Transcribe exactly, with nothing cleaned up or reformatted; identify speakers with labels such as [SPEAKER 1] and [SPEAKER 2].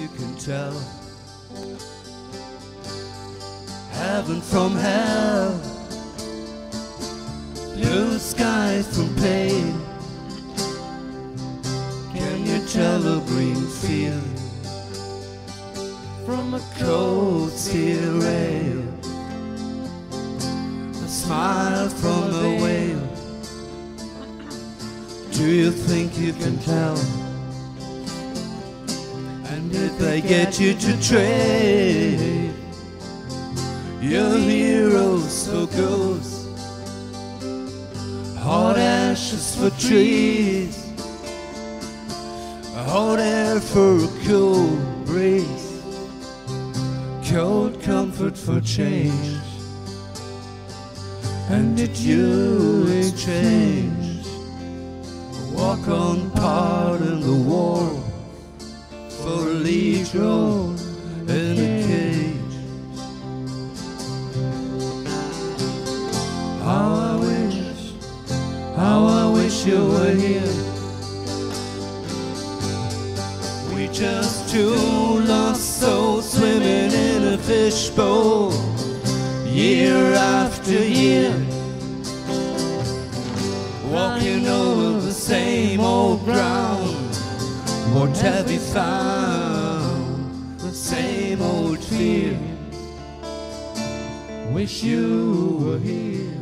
[SPEAKER 1] you can tell. Heaven from hell, blue skies from pain. Can you tell a green field from a cold steel rail? A smile from a whale. Do you think you can tell? And did they get you to trade your heroes for ghosts, hot ashes for trees, hot air for a cool breeze, cold comfort for change? And did you exchange a walk-on part in the war for a lead role in a cage? How I wish, how I wish you were here. We just two lost souls swimming in a fishbowl, year after year, walking over the same old ground. What have you found? The same old fear. Wish you were here.